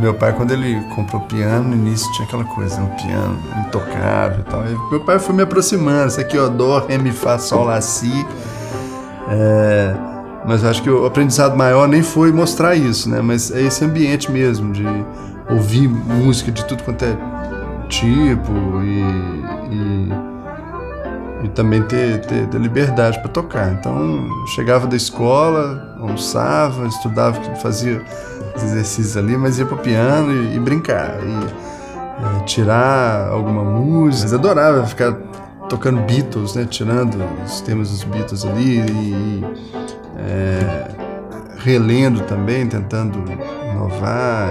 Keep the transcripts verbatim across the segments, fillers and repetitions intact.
Meu pai, quando ele comprou piano, no início tinha aquela coisa, um piano intocável e tal. E meu pai foi me aproximando, isso aqui, ó, dó, ré, mi, fá, sol, lá, si. É, mas eu acho que o aprendizado maior nem foi mostrar isso, né? Mas é esse ambiente mesmo, de ouvir música de tudo quanto é tipo e, e, e também ter, ter, ter liberdade para tocar. Então, eu chegava da escola, almoçava, estudava, fazia os exercícios ali, mas ia pro piano e, e brincar, e é, tirar alguma música. Mas adorava ficar tocando Beatles, né? Tirando os temas dos Beatles ali e é, relendo também, tentando inovar.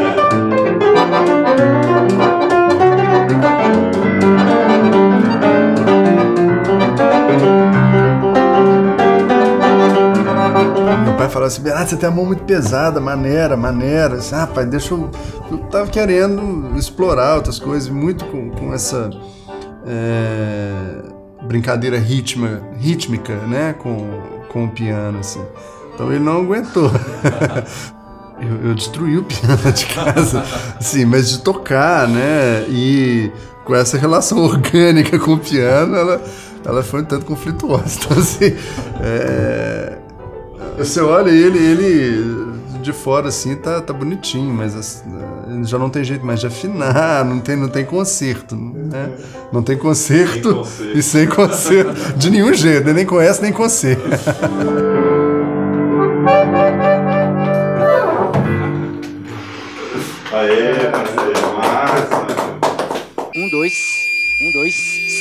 Meu pai falava assim, Bernardo, você tem a mão muito pesada, maneira, maneira. Assim, ah, pai, deixa eu... Eu tava querendo explorar outras coisas, muito com, com essa é, brincadeira ritma, rítmica, né, com, com o piano, assim. Então ele não aguentou. eu, eu destruí o piano de casa, assim, mas de tocar, né, e com essa relação orgânica com o piano, ela, ela foi um tanto conflituosa. Então, assim, é, você olha ele, ele de fora assim tá, tá bonitinho, mas assim, já não tem jeito mais de afinar, não tem, não tem conserto, né? Não tem conserto, conserto e sem conserto de nenhum jeito, nem conhece nem conserto. Aê, parceiro, massa! Um, dois, um, dois.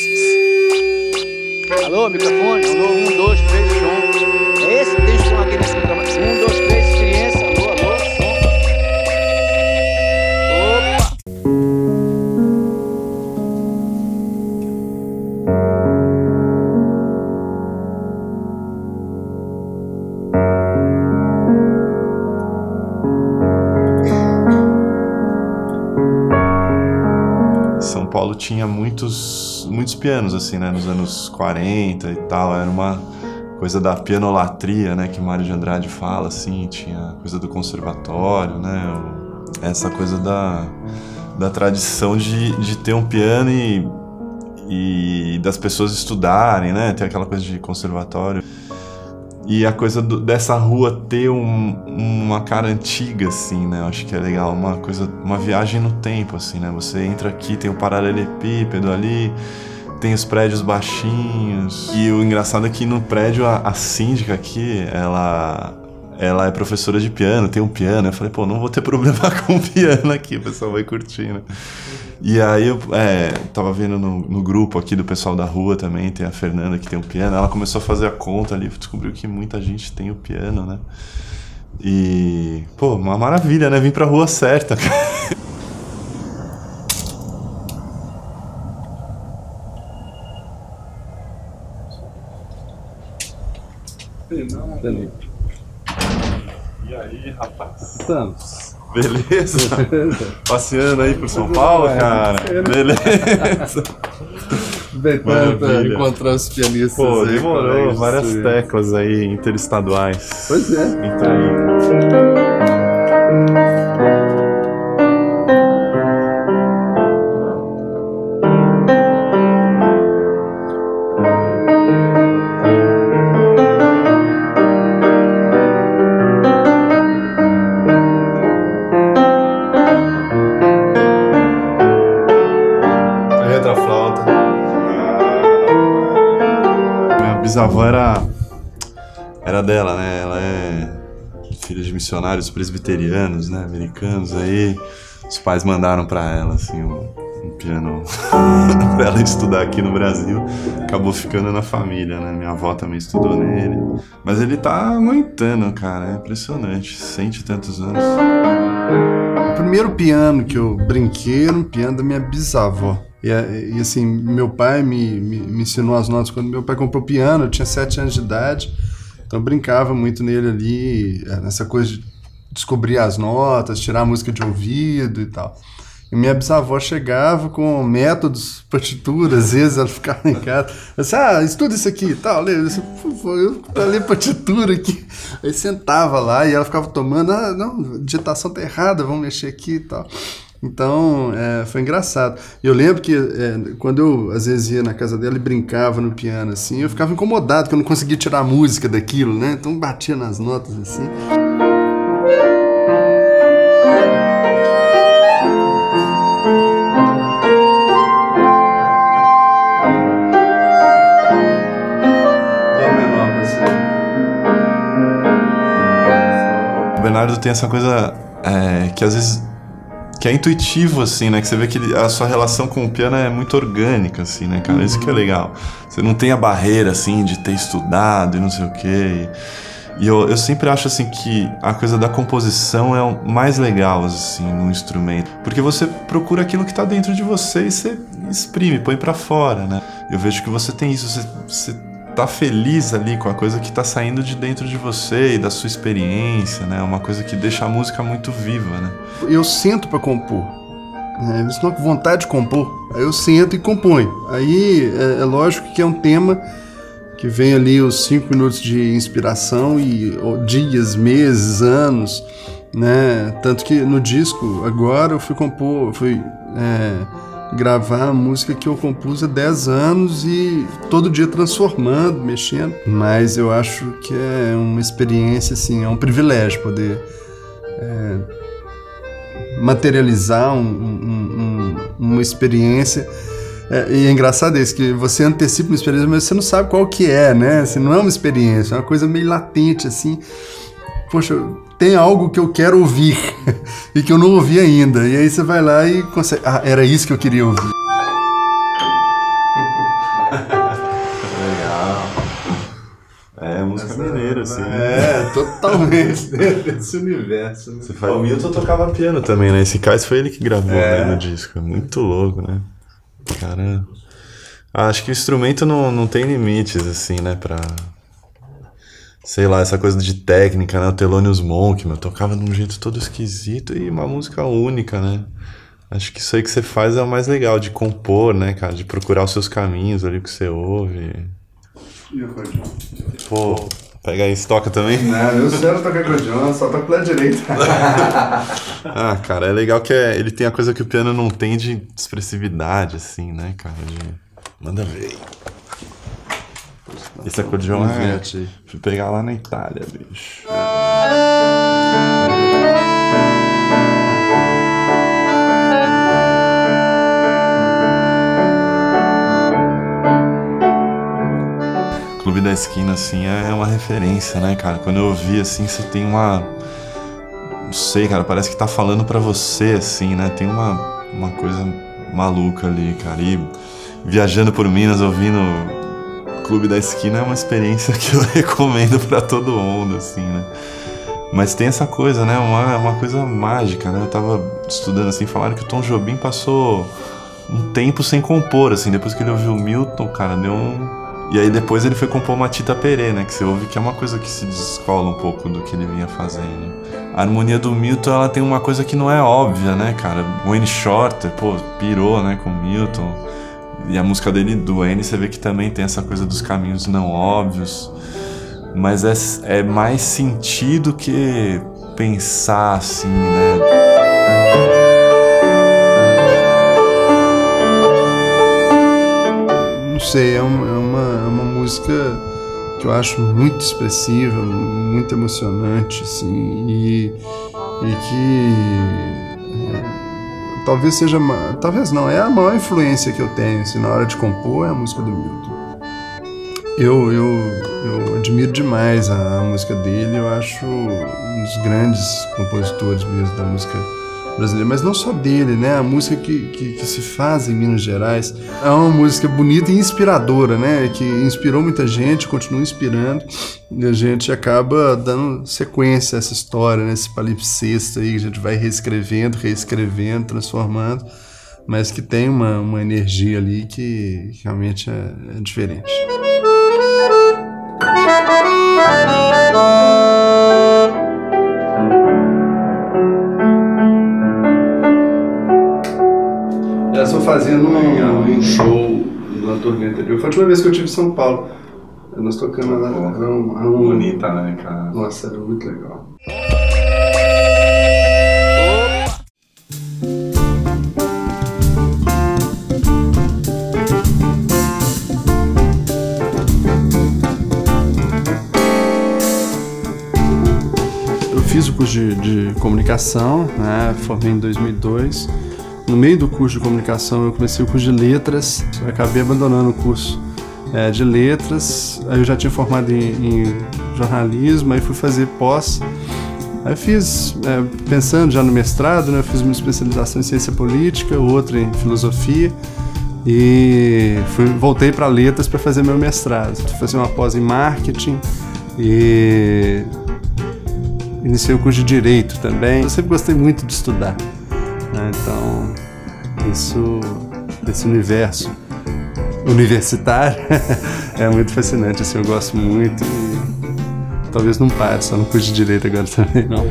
Alô, microfone, alô, um, dois, três, som. É esse que tem som aqui nesse microfone. Um, dois, três, experiência, alô, alô, som. Opa! São Paulo tinha muitos, muitos pianos, assim, né, nos anos quarenta e tal, era uma coisa da pianolatria, né, que Mário de Andrade fala, assim, tinha coisa do conservatório, né, essa coisa da, da tradição de, de ter um piano e, e das pessoas estudarem, né, ter aquela coisa de conservatório. E a coisa do, dessa rua ter um, uma cara antiga, assim, né? Eu acho que é legal, uma coisa, uma viagem no tempo, assim, né? Você entra aqui, tem o paralelepípedo ali, tem os prédios baixinhos. E o engraçado é que no prédio, a, a síndica aqui, ela, ela é professora de piano, tem um piano. Eu falei, pô, não vou ter problema com o piano aqui, o pessoal vai curtir, né? E aí eu é, tava vendo no, no grupo aqui do pessoal da rua também, tem a Fernanda que tem um piano, ela começou a fazer a conta ali, descobriu que muita gente tem o piano, né? E, pô, uma maravilha, né? Vim pra rua certa. E aí, rapaz? Estamos. Beleza? Passeando aí por São Paulo, cara? Beleza? Bem, para encontrar os pianistas. Pô, aí, demorou, várias isso. teclas aí interestaduais. Pois é. Então aí. Bisavó era, era dela, né? Ela é filha de missionários presbiterianos, né? Americanos. Aí os pais mandaram pra ela, assim, um, um piano pra ela estudar aqui no Brasil. Acabou ficando na família, né? Minha avó também estudou nele. Mas ele tá aguentando, cara. É impressionante. Cento e tantos anos. O primeiro piano que eu brinquei era um piano da minha bisavó. E, e assim, meu pai me, me, me ensinou as notas quando meu pai comprou piano, eu tinha sete anos de idade, então eu brincava muito nele ali, nessa coisa de descobrir as notas, tirar a música de ouvido e tal. E minha bisavó chegava com métodos, partituras, às vezes ela ficava em casa, assim, ah, estuda isso aqui e tal, lê, eu, eu, eu ler partitura aqui. Aí sentava lá e ela ficava tomando, ah, não, digitação tá errada, vamos mexer aqui e tal. Então, é, foi engraçado. Eu lembro que é, quando eu, às vezes, ia na casa dela e brincava no piano, assim, eu ficava incomodado, porque eu não conseguia tirar a música daquilo, né? Então, batia nas notas, assim. O Bernardo tem essa coisa é, que, às vezes... que é intuitivo, assim, né? Que você vê que a sua relação com o piano é muito orgânica, assim, né, cara? Isso que é legal. Você não tem a barreira, assim, de ter estudado e não sei o quê. E eu, eu sempre acho, assim, que a coisa da composição é o mais legal, assim, no instrumento. Porque você procura aquilo que tá dentro de você e você exprime, põe pra fora, né? Eu vejo que você tem isso, você... você tá feliz ali com a coisa que tá saindo de dentro de você e da sua experiência, né? Uma coisa que deixa a música muito viva, né? Eu sento para compor, né? Eu estou com vontade de compor, aí eu sento e componho. Aí é, é lógico que é um tema que vem ali os cinco minutos de inspiração e ou, dias, meses, anos, né? Tanto que no disco agora eu fui compor, fui é, gravar a música que eu compus há dez anos e todo dia transformando, mexendo. Mas eu acho que é uma experiência, assim, é um privilégio poder é, materializar um, um, um, uma experiência. É, e é engraçado isso, que você antecipa uma experiência, mas você não sabe qual que é, né? Assim, não é uma experiência, é uma coisa meio latente, assim. Poxa, tem algo que eu quero ouvir e que eu não ouvi ainda. E aí você vai lá e consegue... Ah, era isso que eu queria ouvir. Legal. É música mineira, assim. É, totalmente desse universo. Né? Você faz... O Milton tocava piano também, né? Esse Cais foi ele que gravou, é, né, no disco. Muito louco, né? Cara... Acho que o instrumento não, não tem limites, assim, né? Pra... Sei lá, essa coisa de técnica, né? O Thelonious Monk, meu, tocava de um jeito todo esquisito e uma música única, né? Acho que isso aí que você faz é o mais legal, de compor, né, cara? De procurar os seus caminhos ali, o que você ouve. E o acordeon? Pô, pega aí, você toca também? Não, eu sei tocar acordeon, só toco pela direita. Ah, cara, é legal que é, ele tem a coisa que o piano não tem de expressividade, assim, né, cara? De... Manda ver aí. Esse acordeon é... Fui pegar lá na Itália, bicho. Clube da Esquina, assim, é uma referência, né, cara? Quando eu ouvi, assim, você tem uma... Não sei, cara, parece que tá falando pra você, assim, né? Tem uma, uma coisa maluca ali, cara. E viajando por Minas, ouvindo... Clube da Esquina é uma experiência que eu recomendo pra todo mundo, assim, né? Mas tem essa coisa, né? Uma, uma coisa mágica, né? Eu tava estudando, assim, falaram que o Tom Jobim passou um tempo sem compor, assim. Depois que ele ouviu o Milton, cara, deu um... E aí depois ele foi compor Matita Perê, né? Que você ouve que é uma coisa que se descola um pouco do que ele vinha fazendo. A harmonia do Milton, ela tem uma coisa que não é óbvia, né, cara? Wayne Shorter, pô, pirou, né, com o Milton... E a música dele, do Wayne, você vê que também tem essa coisa dos caminhos não óbvios. Mas é, é mais sentido que pensar, assim, né? Não sei, é uma, é uma, é uma música que eu acho muito expressiva, muito emocionante, assim, e, e que... É, talvez seja, talvez não, é a maior influência que eu tenho assim, na hora de compor é a música do Milton. Eu, eu, eu admiro demais a, a música dele, eu acho um dos grandes compositores mesmo da música brasileira, mas não só dele, né? A música que, que, que se faz em Minas Gerais é uma música bonita e inspiradora, né? Que inspirou muita gente, continua inspirando, e a gente acaba dando sequência a essa história, né? Esse palimpsesto aí que a gente vai reescrevendo, reescrevendo, transformando, mas que tem uma, uma energia ali que realmente é, é diferente. Já estou fazendo um, um show na turnê anterior. Foi a última vez que eu estive em São Paulo. Nós tocando lá. Era um, era um... Bonita, né, cara? Nossa, era muito legal. Eu fiz o curso de, de comunicação, né? Formei em dois mil e dois. No meio do curso de comunicação eu comecei o curso de letras. Eu acabei abandonando o curso é, de letras. Aí eu já tinha formado em, em jornalismo, aí fui fazer pós. Aí fiz, é, pensando já no mestrado, né? Eu fiz uma especialização em ciência política, outra em filosofia. E fui, voltei para letras para fazer meu mestrado. Fui fazer uma pós em marketing e iniciei o curso de direito também. Eu sempre gostei muito de estudar, né? Então, isso, esse universo universitário é muito fascinante, assim, eu gosto muito e talvez não pare só no curso de direito agora também, não.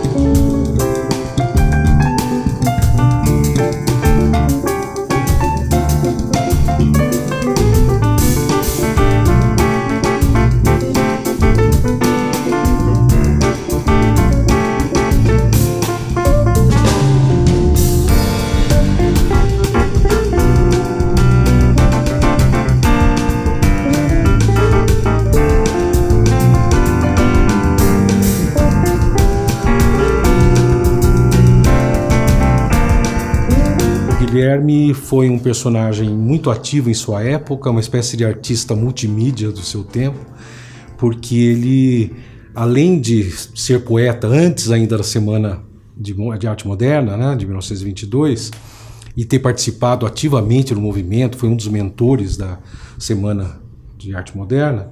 Guilherme foi um personagem muito ativo em sua época, uma espécie de artista multimídia do seu tempo, porque ele, além de ser poeta antes ainda da Semana de, de Arte Moderna, né, de mil novecentos e vinte e dois, e ter participado ativamente no movimento, foi um dos mentores da Semana de Arte Moderna,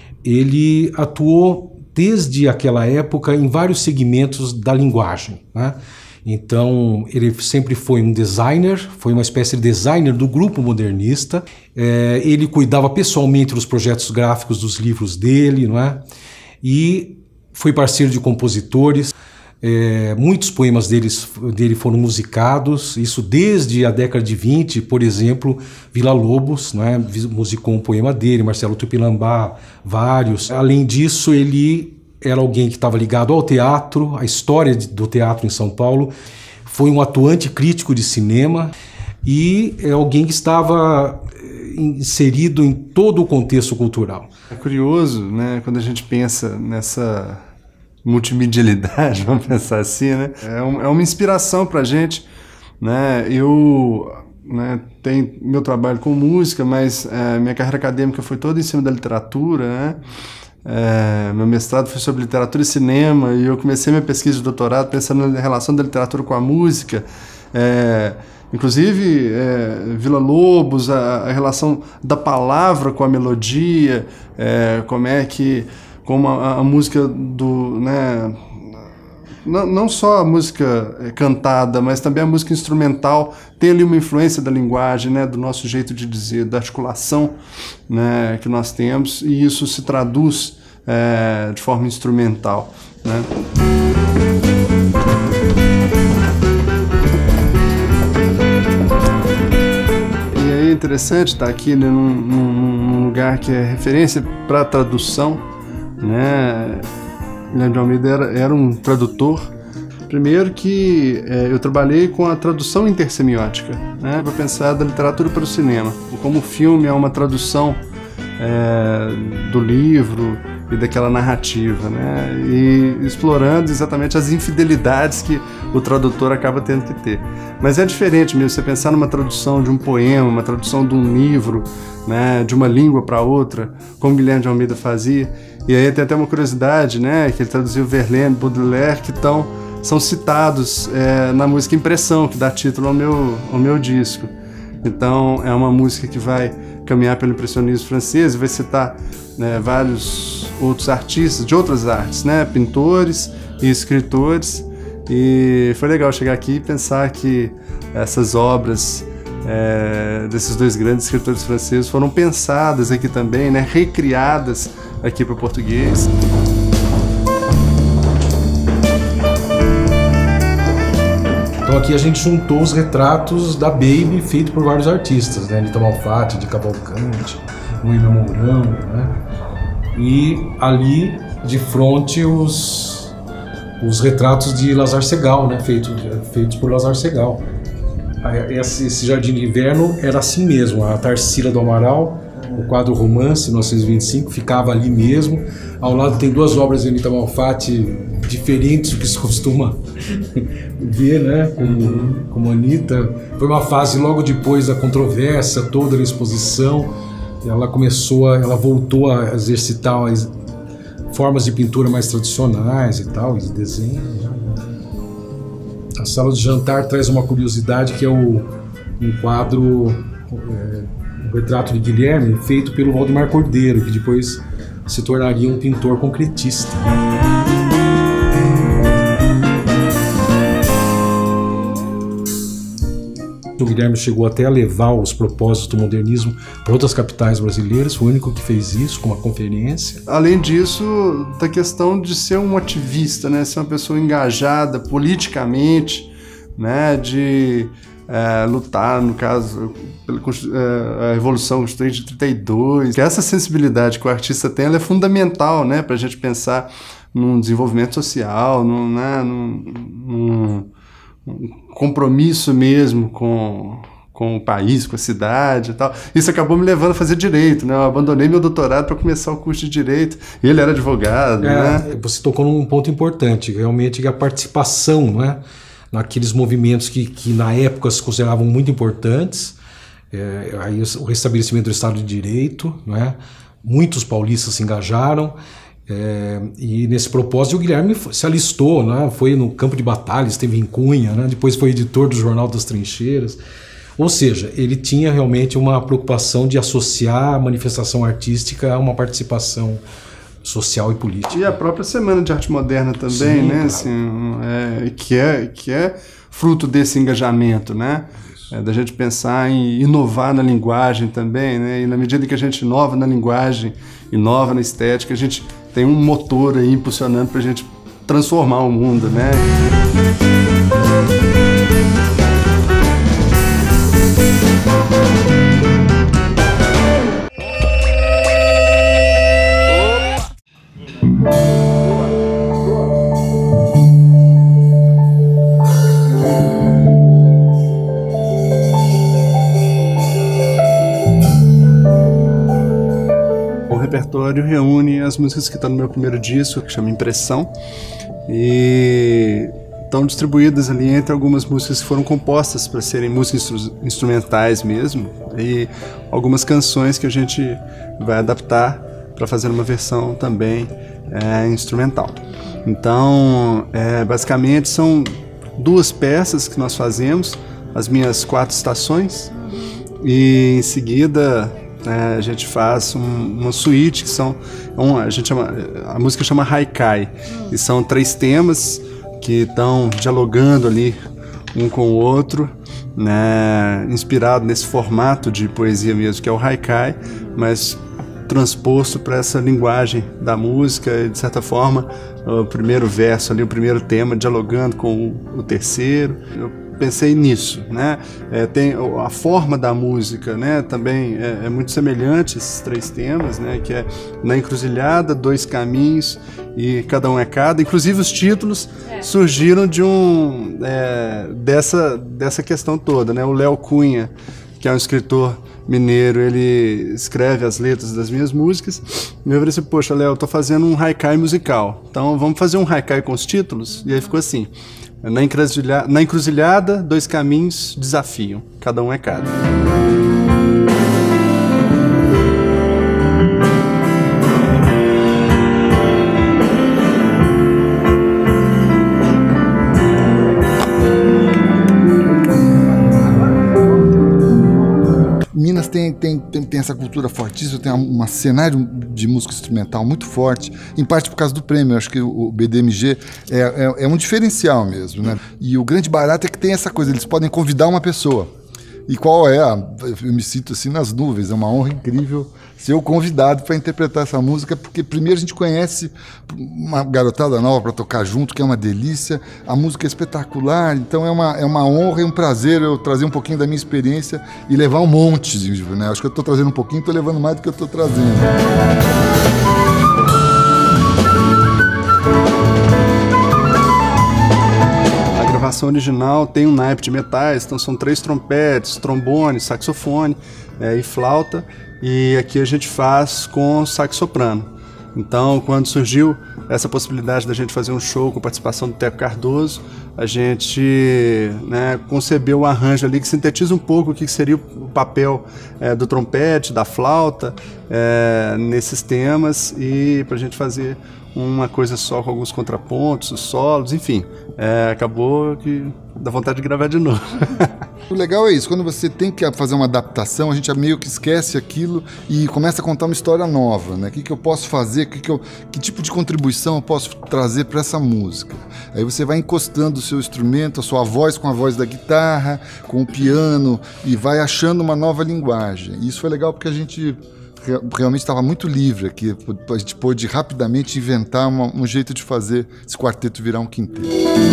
ele atuou desde aquela época em vários segmentos da linguagem, né? Então, ele sempre foi um designer, foi uma espécie de designer do grupo modernista. É, ele cuidava pessoalmente dos projetos gráficos dos livros dele, não é? E foi parceiro de compositores. É, muitos poemas deles, dele foram musicados, isso desde a década de vinte, por exemplo, Villa-Lobos, não é? Musicou um poema dele, Marcelo Tupinambá, vários. Além disso, ele era alguém que estava ligado ao teatro, à história do teatro em São Paulo, foi um atuante crítico de cinema e é alguém que estava inserido em todo o contexto cultural. É curioso, né, quando a gente pensa nessa multimedialidade, vamos pensar assim, né, é, um, é uma inspiração para a gente, né, eu né, tenho meu trabalho com música, mas é, minha carreira acadêmica foi toda em cima da literatura, né. É, meu mestrado foi sobre literatura e cinema e eu comecei minha pesquisa de doutorado pensando na relação da literatura com a música, é, inclusive é, Villa-Lobos, a, a relação da palavra com a melodia, é, como é que como a, a música do, né, não, não só a música cantada, mas também a música instrumental tem ali uma influência da linguagem, né, do nosso jeito de dizer, da articulação, né, que nós temos, e isso se traduz é, de forma instrumental, né. E aí é interessante estar aqui, né, num, num lugar que é referência para a tradução, né. Guilherme de Almeida era, era um tradutor. Primeiro que é, eu trabalhei com a tradução intersemiótica, né, para pensar da literatura para o cinema. E como o filme é uma tradução é, do livro e daquela narrativa, né, e explorando exatamente as infidelidades que o tradutor acaba tendo que ter. Mas é diferente mesmo você pensar numa tradução de um poema, uma tradução de um livro, né, de uma língua para outra, como Guilherme de Almeida fazia. E aí tem até uma curiosidade, né, que ele traduziu Verlaine, Baudelaire, que tão, são citados é, na música Impressão, que dá título ao meu, ao meu disco. Então é uma música que vai caminhar pelo impressionismo francês e vai citar, né, vários outros artistas de outras artes, né, pintores e escritores. E foi legal chegar aqui e pensar que essas obras é, desses dois grandes escritores franceses foram pensadas aqui também, né, recriadas aqui para o português. Então aqui a gente juntou os retratos da Baby, feito por vários artistas, né? Anitta Malfatti, de Cavalcante, Moina Mourão, né? E ali, de frente, os, os retratos de Lazar Segal, né? Feito, feitos por Lazar Segal. Esse, esse Jardim de Inverno era assim mesmo, a Tarsila do Amaral, o quadro Romance, mil novecentos e vinte e cinco, ficava ali mesmo. Ao lado tem duas obras de Anitta Malfatti diferentes do que se costuma ver, né, como, como Anitta. Foi uma fase logo depois da controvérsia toda da exposição. Ela começou, a, ela voltou a exercitar as formas de pintura mais tradicionais e tal, de desenho. A sala de jantar traz uma curiosidade que é o, um quadro, é, um retrato de Guilherme feito pelo Valdemar Cordeiro, que depois se tornaria um pintor concretista. O Guilherme chegou até a levar os propósitos do modernismo para outras capitais brasileiras, foi o único que fez isso, com uma conferência. Além disso, da questão de ser um ativista, né? Ser uma pessoa engajada politicamente, né? De é, lutar, no caso, pela é, a Revolução Constituinte de trinta e dois. Que essa sensibilidade que o artista tem, ela é fundamental, né? Para a gente pensar num desenvolvimento social, num, né? num, num um compromisso mesmo com, com o país, com a cidade e tal. Isso acabou me levando a fazer direito, né? Eu abandonei meu doutorado para começar o curso de direito. Ele era advogado, é, né? Você tocou num ponto importante, realmente a participação, né? Naqueles movimentos que, que na época se consideravam muito importantes. É, aí o restabelecimento do Estado de Direito, né? Muitos paulistas se engajaram. É, e nesse propósito o Guilherme se alistou, né? Foi no campo de batalha, esteve em Cunha, né? Depois foi editor do Jornal das Trincheiras. Ou seja, ele tinha realmente uma preocupação de associar a manifestação artística a uma participação social e política. E a própria Semana de Arte Moderna também, sim, né? Claro. Assim, é, que, é, que é fruto desse engajamento, né? É, da gente pensar em inovar na linguagem também, né? E na medida que a gente inova na linguagem, inova na estética, a gente tem um motor aí impulsionando para a gente transformar o mundo, né? O repertório reúne as músicas que estão no meu primeiro disco, que chama Impressão, e estão distribuídas ali entre algumas músicas que foram compostas para serem músicas instrumentais mesmo, e algumas canções que a gente vai adaptar para fazer uma versão também é, instrumental. Então, é, basicamente são duas peças que nós fazemos, as minhas quatro estações, e em seguida É, a gente faz um, uma suíte que são um, a gente chama, a música chama Haikai, e são três temas que estão dialogando ali um com o outro, né, inspirado nesse formato de poesia mesmo que é o Haikai, mas transposto para essa linguagem da música e, de certa forma, o primeiro verso ali, o primeiro tema dialogando com o, o terceiro. Eu pensei nisso, né? É, tem a forma da música, né? Também é, é muito semelhante esses três temas, né? Que é Na Encruzilhada, Dois Caminhos e Cada Um é Cada. Inclusive os títulos é. surgiram de um é, dessa dessa questão toda, né? O Léo Cunha, que é um escritor mineiro, ele escreve as letras das minhas músicas. E eu falei assim, poxa, Léo, eu tô fazendo um haikai musical, então vamos fazer um haikai com os títulos? E aí ficou assim: Na encruzilhada, na encruzilhada, dois caminhos desafiam, cada um é cada. Minas tem, tem, tem, tem essa cultura fortíssima, tem um cenário de música instrumental muito forte, em parte por causa do prêmio. Eu acho que o B D M G é, é, é um diferencial mesmo, né? E o grande barato é que tem essa coisa, eles podem convidar uma pessoa. E qual é a... Eu me sinto assim nas nuvens, é uma honra incrível ser o convidado para interpretar essa música, porque primeiro a gente conhece uma garotada nova para tocar junto, que é uma delícia, a música é espetacular, então é uma, é uma honra e um prazer eu trazer um pouquinho da minha experiência e levar um monte, né? Acho que eu estou trazendo um pouquinho, estou levando mais do que eu estou trazendo. A gravação original tem um naipe de metais, então são três trompetes, trombone, saxofone é, e flauta, e aqui a gente faz com sax soprano. Então, quando surgiu essa possibilidade da gente fazer um show com participação do Teco Cardoso, a gente, né, concebeu um arranjo ali que sintetiza um pouco o que seria o papel é, do trompete, da flauta, é, nesses temas, e para a gente fazer uma coisa só com alguns contrapontos, solos, enfim. É, acabou que dá vontade de gravar de novo. O legal é isso, quando você tem que fazer uma adaptação, a gente meio que esquece aquilo e começa a contar uma história nova, né? O que, que eu posso fazer, que, que, eu, que tipo de contribuição eu posso trazer para essa música. Aí você vai encostando o seu instrumento, a sua voz com a voz da guitarra, com o piano, e vai achando uma nova linguagem. E isso foi legal porque a gente realmente estava muito livre aqui, a gente pôde rapidamente inventar uma, um jeito de fazer esse quarteto virar um quinteto.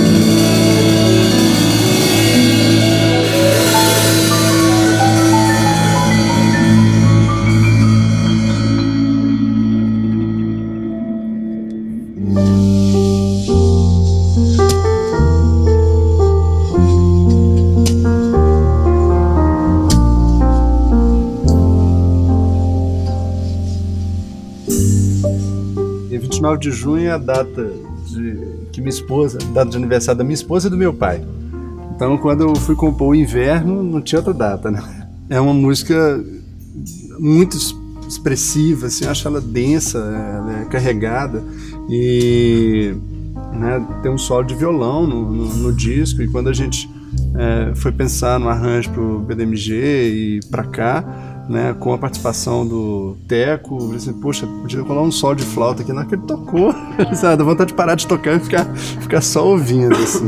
vinte e nove de junho é a data de, que minha esposa, data de aniversário da minha esposa e do meu pai. Então, quando eu fui compor o Inverno, não tinha outra data, né? É uma música muito expressiva, assim, eu acho ela densa, é, é, carregada, e né, tem um solo de violão no, no, no disco, e quando a gente é, foi pensar no arranjo pro B D M G e pra cá, né, com a participação do Teco, eu falei assim, poxa, podia colar um solo de flauta aqui, na hora que ele tocou, sabe, dá vontade de parar de tocar e ficar, ficar só ouvindo, assim.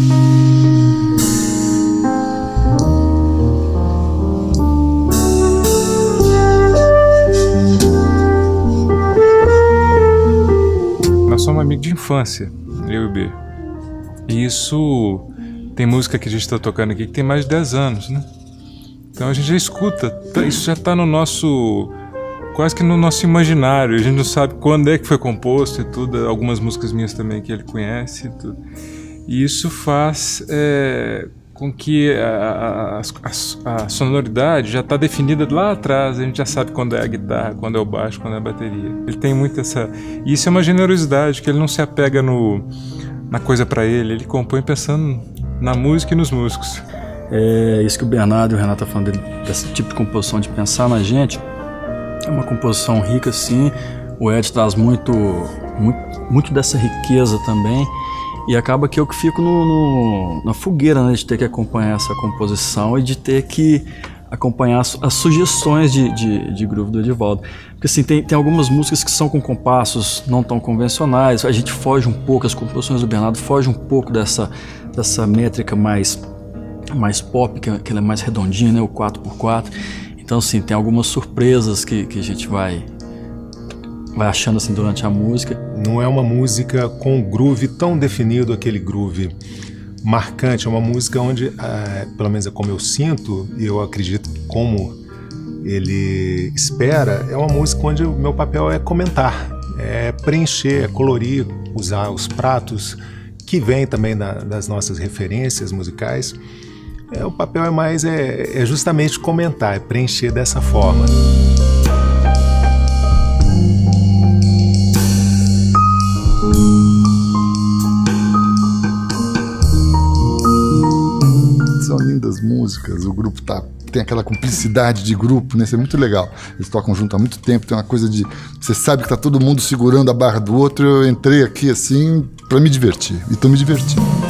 Nós somos amigos de infância, eu e o B. E isso, tem música que a gente está tocando aqui que tem mais de dez anos, né? Então a gente já escuta, isso já está no nosso, quase que no nosso imaginário, a gente não sabe quando é que foi composto e tudo, algumas músicas minhas também que ele conhece e tudo. E isso faz é, com que a, a, a, a sonoridade já está definida lá atrás, a gente já sabe quando é a guitarra, quando é o baixo, quando é a bateria. Ele tem muito essa... E isso é uma generosidade, que ele não se apega no, na coisa para ele, ele compõe pensando na música e nos músicos. É isso que o Bernardo e o Renato estão falando desse tipo de composição, de pensar na gente. É uma composição rica, sim. O Ed traz muito, muito, muito dessa riqueza também. E acaba que eu que fico no, no, na fogueira, né, de ter que acompanhar essa composição e de ter que acompanhar as, as sugestões de, de, de groove do Edivaldo. Porque assim, tem, tem algumas músicas que são com compassos não tão convencionais, a gente foge um pouco, as composições do Bernardo fogem um pouco dessa, dessa métrica mais... mais pop, que, que ela é mais redondinha, né, o quatro por quatro. Então, assim, tem algumas surpresas que, que a gente vai, vai achando assim durante a música. Não é uma música com groove tão definido, aquele groove marcante. É uma música onde, ah, pelo menos é como eu sinto, e eu acredito como ele espera, é uma música onde o meu papel é comentar, é preencher, é colorir, usar os pratos que vêm também da, das nossas referências musicais. É, o papel é mais, é, é justamente comentar, é preencher dessa forma. São lindas músicas, o grupo tá, tem aquela cumplicidade de grupo, né? Isso é muito legal. Eles tocam junto há muito tempo, tem uma coisa de... Você sabe que tá todo mundo segurando a barra do outro, eu entrei aqui assim para me divertir, e tô me divertindo.